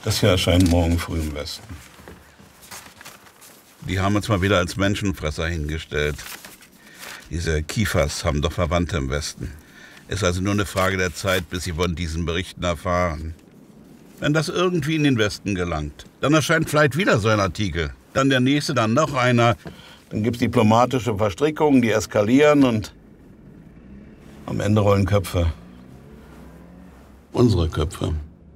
Das hier erscheint morgen früh im Westen. Die haben uns mal wieder als Menschenfresser hingestellt. Diese Kiefers haben doch Verwandte im Westen. Ist also nur eine Frage der Zeit, bis sie von diesen Berichten erfahren. Wenn das irgendwie in den Westen gelangt, dann erscheint vielleicht wieder so ein Artikel. Dann der nächste, dann noch einer. Dann gibt's diplomatische Verstrickungen, die eskalieren und am Ende rollen Köpfe. Unsere Köpfe.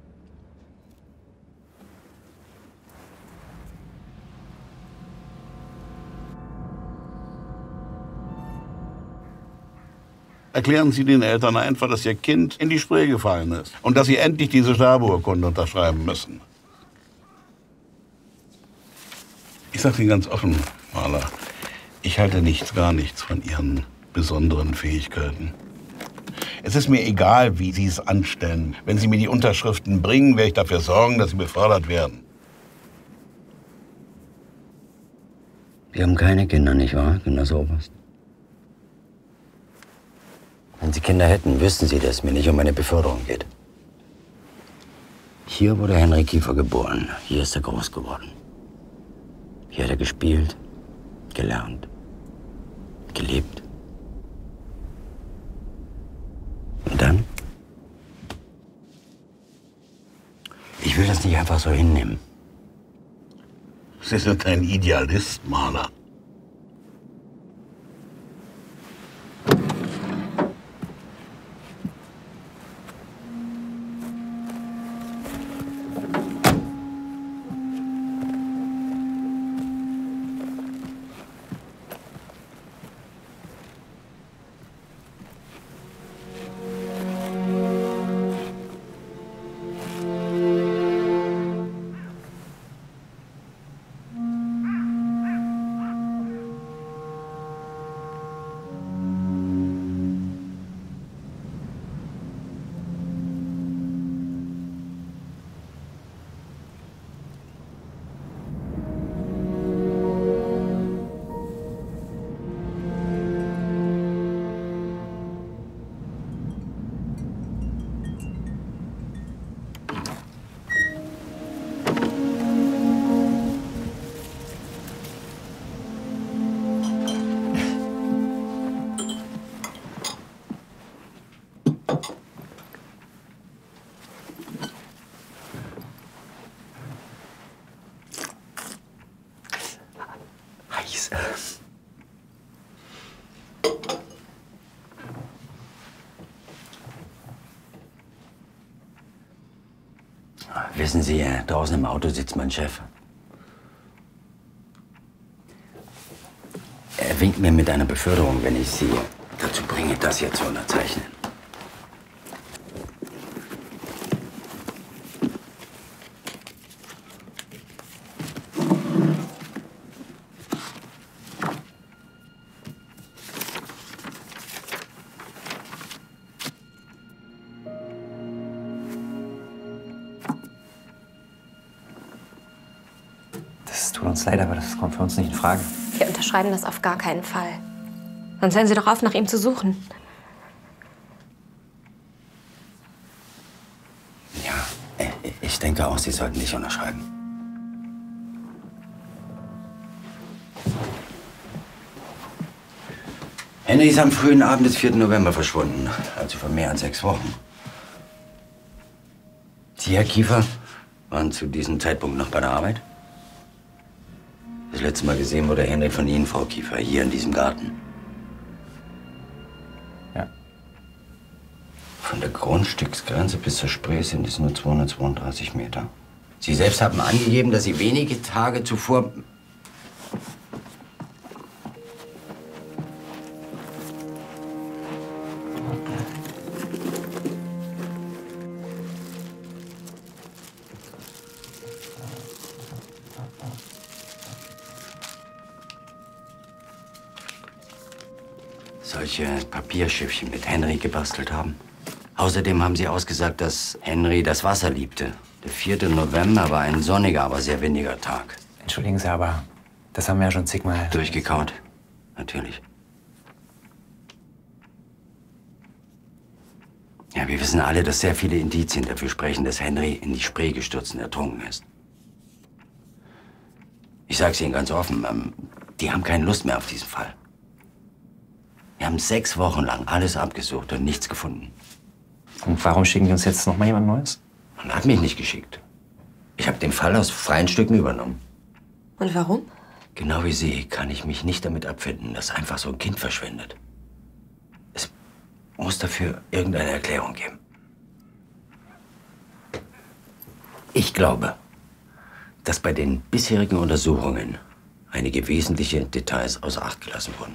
Erklären Sie den Eltern einfach, dass Ihr Kind in die Spree gefallen ist und dass Sie endlich diese Sterbeurkunde unterschreiben müssen. Ich sage Ihnen ganz offen, Maler, ich halte nichts, gar nichts von Ihren besonderen Fähigkeiten. Es ist mir egal, wie Sie es anstellen. Wenn Sie mir die Unterschriften bringen, werde ich dafür sorgen, dass Sie befördert werden. Sie haben keine Kinder, nicht wahr, Genosse-Oberst? Wenn Sie Kinder hätten, wüssten Sie, dass es mir nicht um eine Beförderung geht. Hier wurde Henry Kiefer geboren. Hier ist er groß geworden. Hier hat er gespielt, gelernt, gelebt. Und dann? Ich will das nicht einfach so hinnehmen. Sie sind ein Idealist, Maler. Wissen Sie, draußen im Auto sitzt mein Chef. Er winkt mir mit einer Beförderung, wenn ich Sie dazu bringe, das hier zu unterzeichnen. Tut uns leid, aber das kommt für uns nicht in Frage. Wir unterschreiben das auf gar keinen Fall. Sonst hören Sie doch auf, nach ihm zu suchen. Ja, ich denke auch, Sie sollten nicht unterschreiben. Henry ist am frühen Abend des 4. November verschwunden, also vor mehr als 6 Wochen. Sie, Herr Kiefer, waren zu diesem Zeitpunkt noch bei der Arbeit? Das letzte Mal gesehen wurde Henry von Ihnen, Frau Kiefer, hier in diesem Garten. Ja. Von der Grundstücksgrenze bis zur Spree sind es nur 232 Meter. Sie selbst haben angegeben, dass Sie wenige Tage zuvor... solche Papierschiffchen mit Henry gebastelt haben. Außerdem haben Sie ausgesagt, dass Henry das Wasser liebte. Der 4. November war ein sonniger, aber sehr windiger Tag. Entschuldigen Sie, aber das haben wir ja schon zigmal... Durchgekaut, natürlich. Ja, Ja, wir wissen alle, dass sehr viele Indizien dafür sprechen, dass Henry in die Spree gestürzt und ertrunken ist. Ich sag's Ihnen ganz offen, die haben keine Lust mehr auf diesen Fall. Wir haben 6 Wochen lang alles abgesucht und nichts gefunden. Und warum schicken die uns jetzt noch mal jemand Neues? Man hat mich nicht geschickt. Ich habe den Fall aus freien Stücken übernommen. Und warum? Genau wie Sie kann ich mich nicht damit abfinden, dass einfach so ein Kind verschwindet. Es muss dafür irgendeine Erklärung geben. Ich glaube, dass bei den bisherigen Untersuchungen einige wesentliche Details außer Acht gelassen wurden.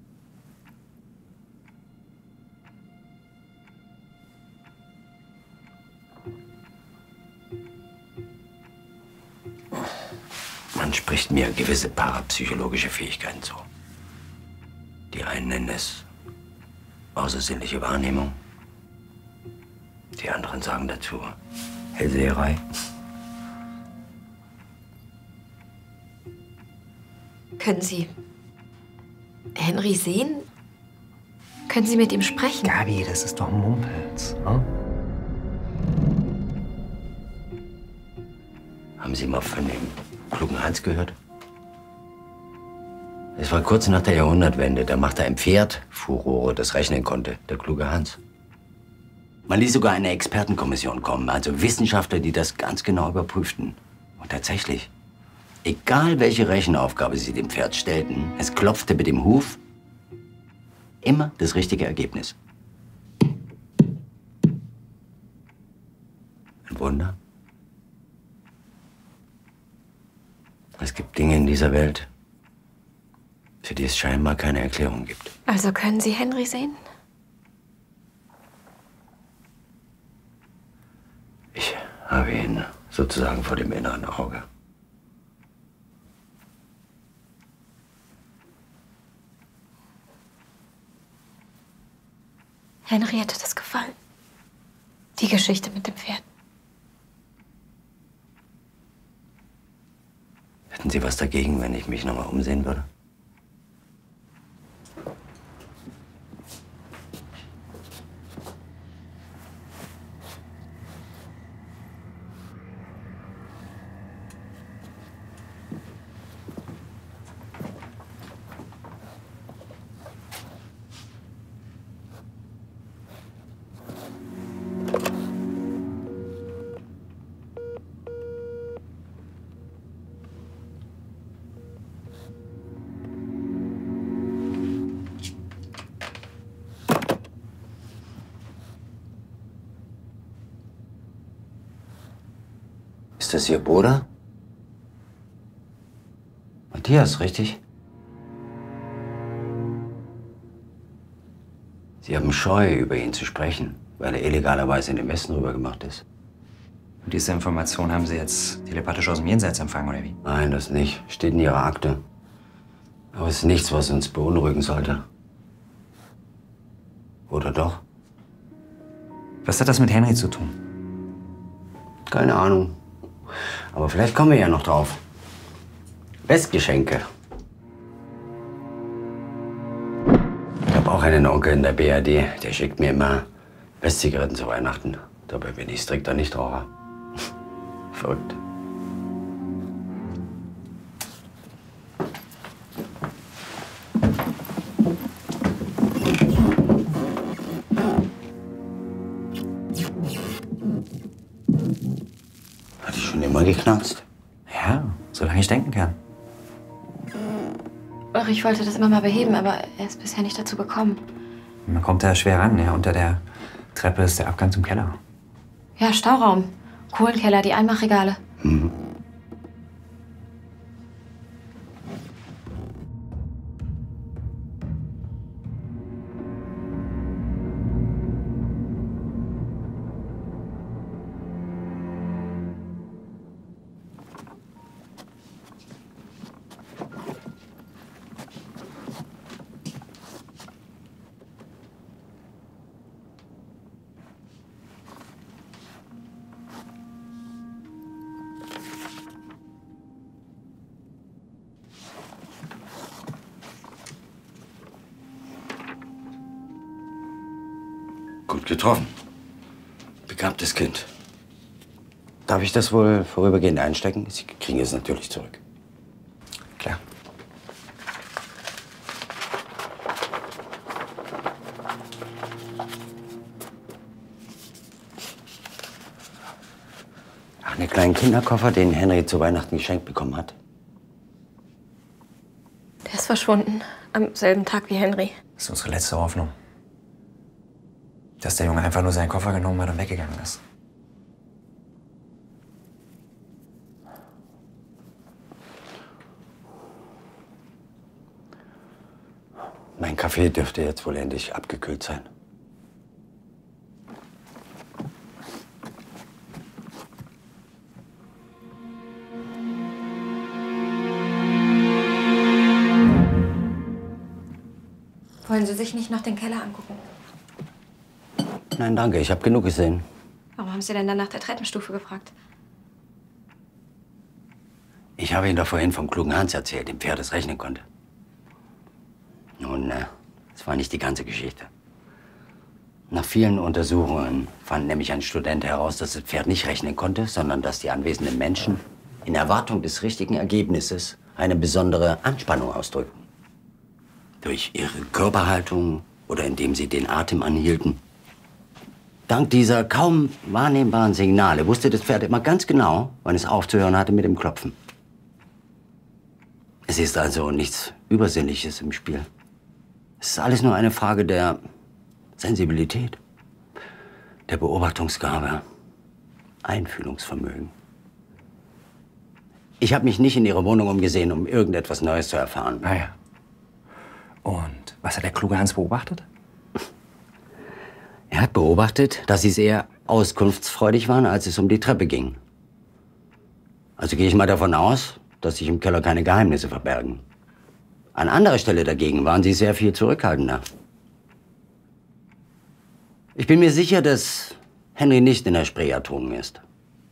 Man spricht mir gewisse parapsychologische Fähigkeiten zu. Die einen nennen es außersinnliche Wahrnehmung. Die anderen sagen dazu Hellseherei. Können Sie Henry sehen? Können Sie mit ihm sprechen? Gabi, das ist doch Mumpels. Hm? Haben Sie mal von dem klugen Hans gehört? Es war kurz nach der Jahrhundertwende. Da machte ein Pferd Furore, das rechnen konnte. Der kluge Hans. Man ließ sogar eine Expertenkommission kommen, also Wissenschaftler, die das ganz genau überprüften. Und tatsächlich, egal welche Rechenaufgabe sie dem Pferd stellten, es klopfte mit dem Huf immer das richtige Ergebnis. Ein Wunder. Es gibt Dinge in dieser Welt, für die es scheinbar keine Erklärung gibt. Also können Sie Henry sehen? Ich habe ihn sozusagen vor dem inneren Auge. Henry hätte das gefallen. Die Geschichte mit dem Pferd. Hätten Sie was dagegen, wenn ich mich noch mal umsehen würde? Ist das Ihr Bruder? Matthias, richtig? Sie haben Scheu, über ihn zu sprechen, weil er illegalerweise in den Westen rübergemacht ist. Und diese Information haben Sie jetzt telepathisch aus dem Jenseits empfangen, oder wie? Nein, das nicht. Steht in Ihrer Akte. Aber es ist nichts, was uns beunruhigen sollte. Oder doch? Was hat das mit Henry zu tun? Keine Ahnung. Aber vielleicht kommen wir ja noch drauf. Festgeschenke. Ich habe auch einen Onkel in der BRD. Der schickt mir immer Festzigaretten zu Weihnachten. Dabei bin ich strikter Nichtraucher. Verrückt. Hat die schon immer geknarzt? Ja, solange ich denken kann. Ach, ich wollte das immer mal beheben, aber er ist bisher nicht dazu gekommen. Man kommt da schwer ran, ja. Unter der Treppe ist der Abgang zum Keller. Ja, Stauraum. Kohlenkeller, die Einmachregale. Mhm. Gut getroffen. Begabtes Kind. Darf ich das wohl vorübergehend einstecken? Sie kriegen es natürlich zurück. Klar. Ach, einen kleinen Kinderkoffer, den Henry zu Weihnachten geschenkt bekommen hat. Der ist verschwunden. Am selben Tag wie Henry. Das ist unsere letzte Hoffnung. Dass der Junge einfach nur seinen Koffer genommen hat und weggegangen ist. Mein Kaffee dürfte jetzt wohl endlich abgekühlt sein. Wollen Sie sich nicht noch den Keller angucken? Nein, danke. Ich habe genug gesehen. Warum haben Sie denn dann nach der Treppenstufe gefragt? Ich habe Ihnen doch vorhin vom klugen Hans erzählt, dem Pferd das rechnen konnte. Nun, das war nicht die ganze Geschichte. Nach vielen Untersuchungen fand nämlich ein Student heraus, dass das Pferd nicht rechnen konnte, sondern dass die anwesenden Menschen in Erwartung des richtigen Ergebnisses eine besondere Anspannung ausdrückten. Durch ihre Körperhaltung oder indem sie den Atem anhielten. Dank dieser kaum wahrnehmbaren Signale wusste das Pferd immer ganz genau, wann es aufzuhören hatte mit dem Klopfen. Es ist also nichts Übersinnliches im Spiel. Es ist alles nur eine Frage der Sensibilität, der Beobachtungsgabe, Einfühlungsvermögen. Ich habe mich nicht in Ihrer Wohnung umgesehen, um irgendetwas Neues zu erfahren. Ah ja. Und was hat der kluge Hans beobachtet? Er hat beobachtet, dass Sie sehr auskunftsfreudig waren, als es um die Treppe ging. Also gehe ich mal davon aus, dass sich im Keller keine Geheimnisse verbergen. An anderer Stelle dagegen waren Sie sehr viel zurückhaltender. Ich bin mir sicher, dass Henry nicht in der Spree ertrunken ist.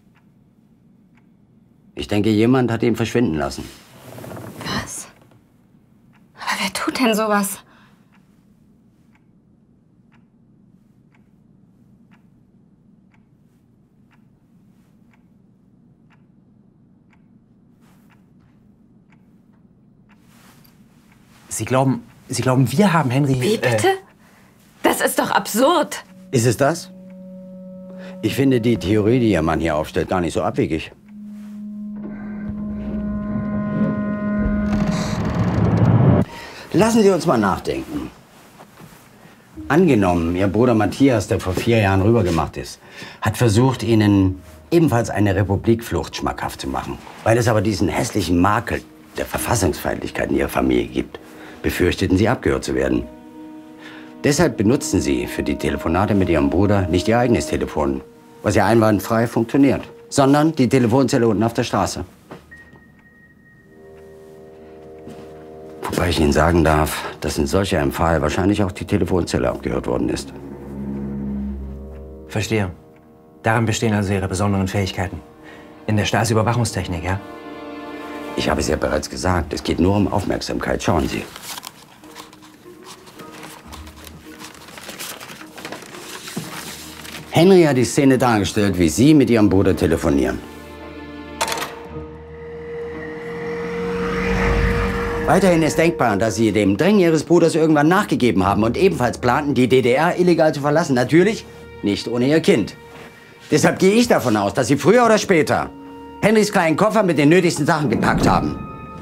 Ich denke, jemand hat ihn verschwinden lassen. Was? Aber wer tut denn sowas? Sie glauben, wir haben Henry... Wie bitte? Das ist doch absurd. Ist es das? Ich finde die Theorie, die Ihr Mann hier aufstellt, gar nicht so abwegig. Lassen Sie uns mal nachdenken. Angenommen, Ihr Bruder Matthias, der vor 4 Jahren rübergemacht ist, hat versucht, Ihnen ebenfalls eine Republikflucht schmackhaft zu machen. Weil es aber diesen hässlichen Makel der Verfassungsfeindlichkeit in Ihrer Familie gibt, befürchteten Sie, abgehört zu werden. Deshalb benutzten Sie für die Telefonate mit Ihrem Bruder nicht Ihr eigenes Telefon, was ja einwandfrei funktioniert, sondern die Telefonzelle unten auf der Straße. Wobei ich Ihnen sagen darf, dass in solch einem Fall wahrscheinlich auch die Telefonzelle abgehört worden ist. Verstehe. Darin bestehen also Ihre besonderen Fähigkeiten. In der Stasi-Überwachungstechnik, ja? Ich habe es ja bereits gesagt, es geht nur um Aufmerksamkeit. Schauen Sie. Henry hat die Szene dargestellt, wie Sie mit Ihrem Bruder telefonieren. Weiterhin ist denkbar, dass Sie dem Drängen Ihres Bruders irgendwann nachgegeben haben und ebenfalls planten, die DDR illegal zu verlassen. Natürlich nicht ohne Ihr Kind. Deshalb gehe ich davon aus, dass Sie früher oder später Henrys kleinen Koffer mit den nötigsten Sachen gepackt haben.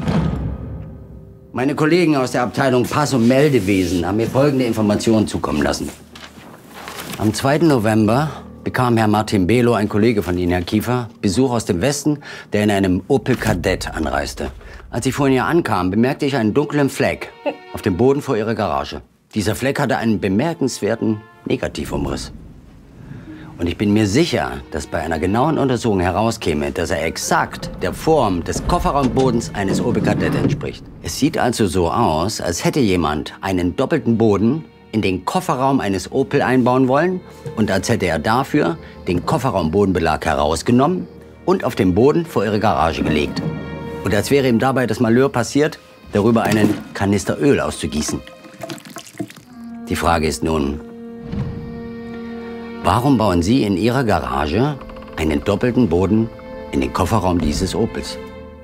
Meine Kollegen aus der Abteilung Pass- und Meldewesen haben mir folgende Informationen zukommen lassen. Am 2. November bekam Herr Martin Belo, ein Kollege von Ihnen, Herr Kiefer, Besuch aus dem Westen, der in einem Opel Kadett anreiste. Als ich vorhin hier ankam, bemerkte ich einen dunklen Fleck auf dem Boden vor Ihrer Garage. Dieser Fleck hatte einen bemerkenswerten Negativumriss. Und ich bin mir sicher, dass bei einer genauen Untersuchung herauskäme, dass er exakt der Form des Kofferraumbodens eines Opel Kadett entspricht. Es sieht also so aus, als hätte jemand einen doppelten Boden in den Kofferraum eines Opel einbauen wollen und als hätte er dafür den Kofferraumbodenbelag herausgenommen und auf den Boden vor Ihre Garage gelegt. Und als wäre ihm dabei das Malheur passiert, darüber einen Kanister Öl auszugießen. Die Frage ist nun, Warum bauen Sie in Ihrer Garage einen doppelten Boden in den Kofferraum dieses Opels?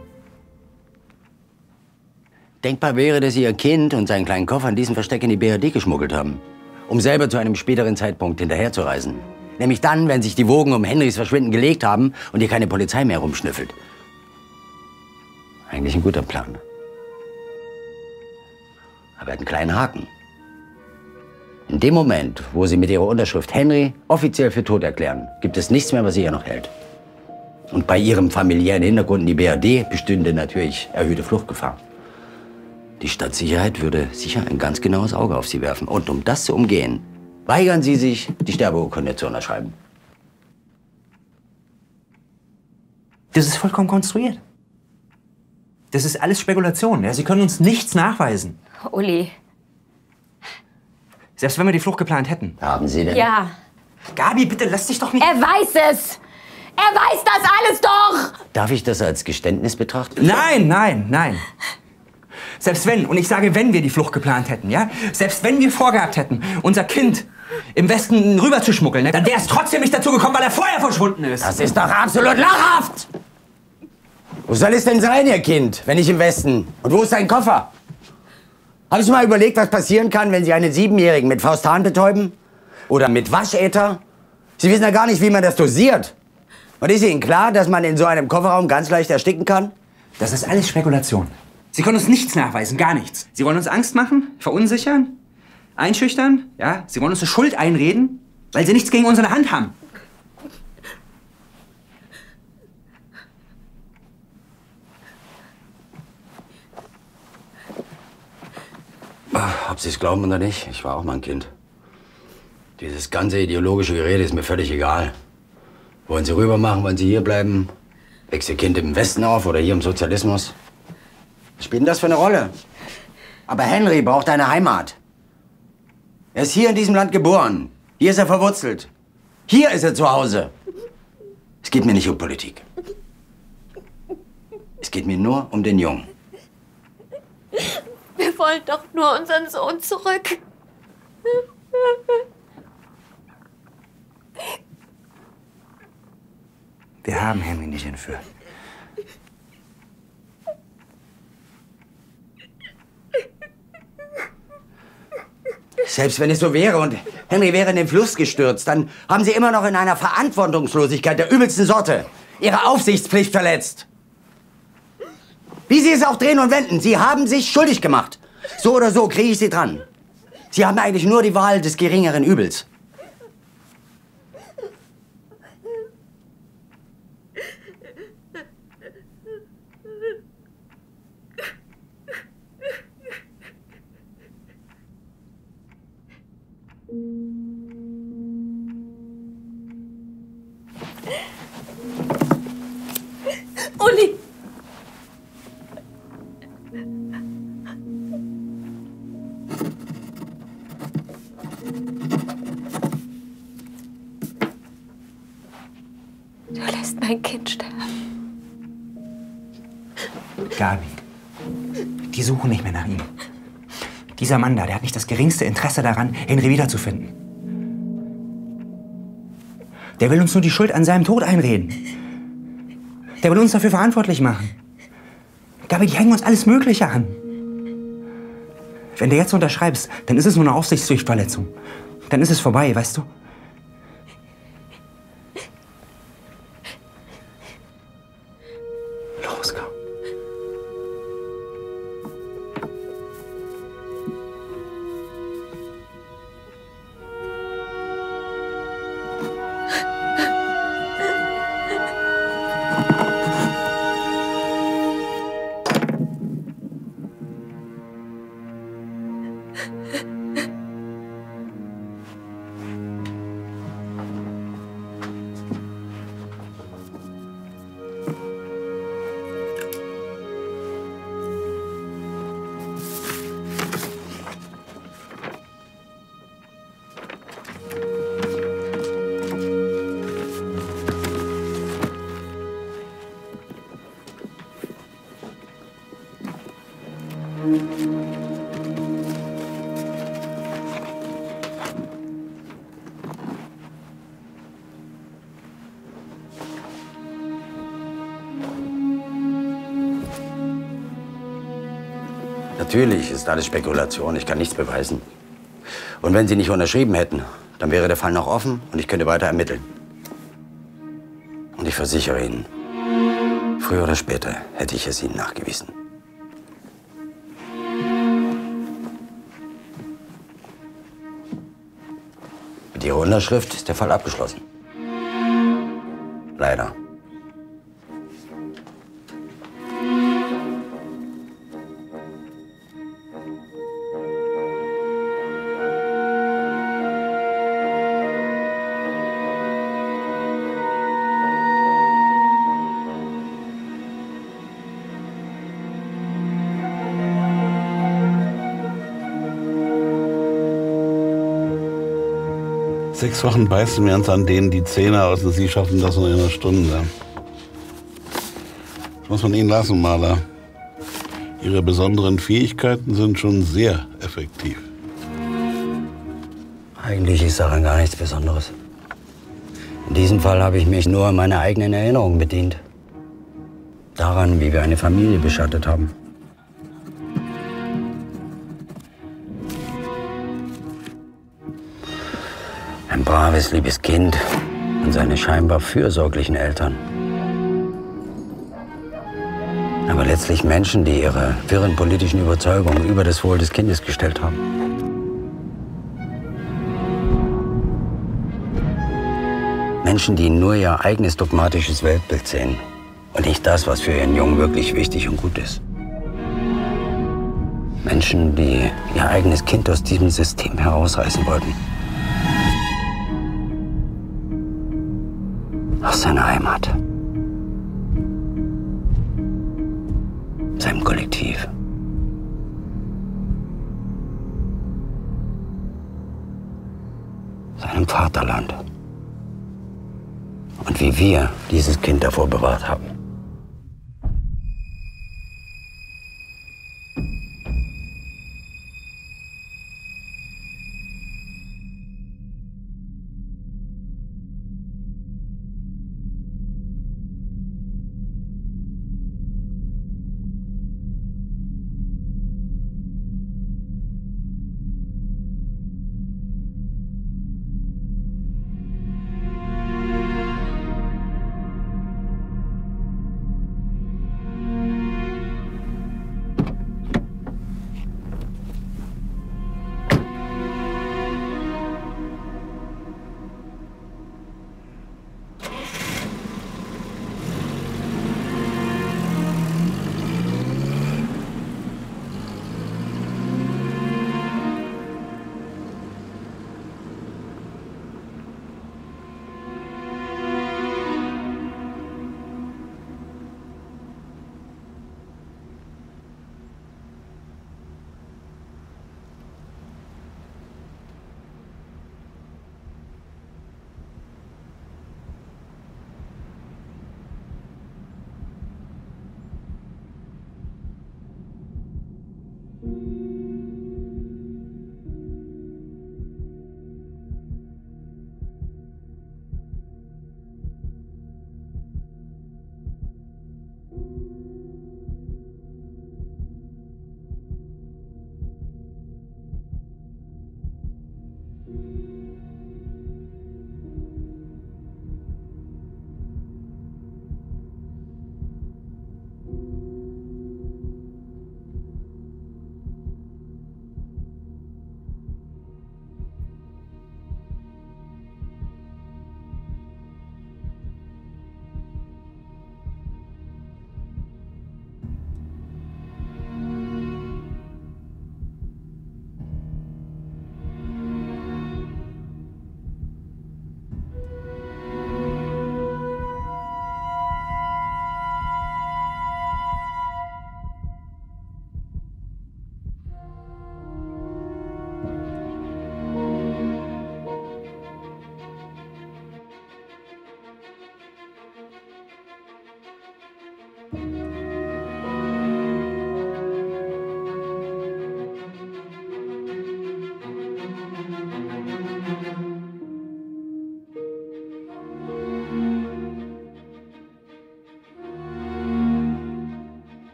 Denkbar wäre, dass Sie Ihr Kind und seinen kleinen Koffer in diesem Versteck in die BRD geschmuggelt haben, um selber zu einem späteren Zeitpunkt hinterherzureisen. Nämlich dann, wenn sich die Wogen um Henrys Verschwinden gelegt haben und hier keine Polizei mehr rumschnüffelt. Eigentlich ein guter Plan. Aber er hat einen kleinen Haken. In dem Moment, wo Sie mit Ihrer Unterschrift Henry offiziell für tot erklären, gibt es nichts mehr, was Sie hier noch hält. Und bei Ihrem familiären Hintergrund in die BRD bestünde natürlich erhöhte Fluchtgefahr. Die Stadtsicherheit würde sicher ein ganz genaues Auge auf Sie werfen. Und um das zu umgehen, weigern Sie sich, die Sterbeurkunde zu unterschreiben. Das ist vollkommen konstruiert. Das ist alles Spekulation. Ja? Sie können uns nichts nachweisen. Uli. Selbst wenn wir die Flucht geplant hätten. Haben Sie denn? Ja. Gabi, bitte lass dich doch nicht... Er weiß es! Er weiß das alles doch! Darf ich das als Geständnis betrachten? Nein, nein, nein. Selbst wenn, und ich sage, wenn wir die Flucht geplant hätten, ja? Selbst wenn wir vorgehabt hätten, unser Kind im Westen rüberzuschmuggeln, ne? Dann wäre es trotzdem nicht dazu gekommen, weil er vorher verschwunden ist. Das ist doch absolut lachhaft! Wo soll es denn sein, Ihr Kind, wenn nicht im Westen? Und wo ist sein Koffer? Haben Sie mal überlegt, was passieren kann, wenn Sie einen 7-Jährigen mit Faustan betäuben? Oder mit Waschäther? Sie wissen ja gar nicht, wie man das dosiert. Und ist Ihnen klar, dass man in so einem Kofferraum ganz leicht ersticken kann? Das ist alles Spekulation. Sie können uns nichts nachweisen, gar nichts. Sie wollen uns Angst machen, verunsichern, einschüchtern, ja? Sie wollen uns eine Schuld einreden, weil Sie nichts gegen uns in der Hand haben. Ob Sie es glauben oder nicht, ich war auch mal ein Kind. Dieses ganze ideologische Gerede ist mir völlig egal. Wollen Sie rüber machen, wollen Sie hier bleiben? Wächst Ihr Kind im Westen auf oder hier im Sozialismus? Was spielt denn das für eine Rolle? Aber Henry braucht eine Heimat. Er ist hier in diesem Land geboren. Hier ist er verwurzelt. Hier ist er zu Hause. Es geht mir nicht um Politik. Es geht mir nur um den Jungen. Wir wollen doch nur unseren Sohn zurück. Wir haben Henry nicht entführt. Selbst wenn es so wäre und Henry wäre in den Fluss gestürzt, dann haben Sie immer noch in einer Verantwortungslosigkeit der übelsten Sorte Ihre Aufsichtspflicht verletzt. Wie Sie es auch drehen und wenden, Sie haben sich schuldig gemacht. So oder so kriege ich Sie dran. Sie haben eigentlich nur die Wahl des geringeren Übels. Uli! Du lässt mein Kind sterben. Gabi, die suchen nicht mehr nach ihm. Dieser Mann da, der hat nicht das geringste Interesse daran, Henry wiederzufinden. Der will uns nur die Schuld an seinem Tod einreden. Der will uns dafür verantwortlich machen. Gabi, die hängen uns alles Mögliche an. Wenn du jetzt unterschreibst, dann ist es nur eine Aufsichtspflichtverletzung. Dann ist es vorbei, weißt du? Los, komm. Natürlich ist alles Spekulation. Ich kann nichts beweisen. Und wenn Sie nicht unterschrieben hätten, dann wäre der Fall noch offen und ich könnte weiter ermitteln. Und ich versichere Ihnen, früher oder später hätte ich es Ihnen nachgewiesen. Mit Ihrer Unterschrift ist der Fall abgeschlossen. Leider. Sechs Wochen beißen wir uns an denen die Zähne aus und Sie schaffen das nur in einer Stunde. Das muss man Ihnen lassen, Maler. Ihre besonderen Fähigkeiten sind schon sehr effektiv. Eigentlich ist daran gar nichts Besonderes. In diesem Fall habe ich mich nur an meine eigenen Erinnerungen bedient. Daran, wie wir eine Familie beschattet haben. Ein braves, liebes Kind und seine scheinbar fürsorglichen Eltern. Aber letztlich Menschen, die ihre wirren politischen Überzeugungen über das Wohl des Kindes gestellt haben. Menschen, die nur ihr eigenes dogmatisches Weltbild sehen und nicht das, was für ihren Jungen wirklich wichtig und gut ist. Menschen, die ihr eigenes Kind aus diesem System herausreißen wollten. Aus seiner Heimat. Seinem Kollektiv. Seinem Vaterland. Und wie wir dieses Kind davor bewahrt haben.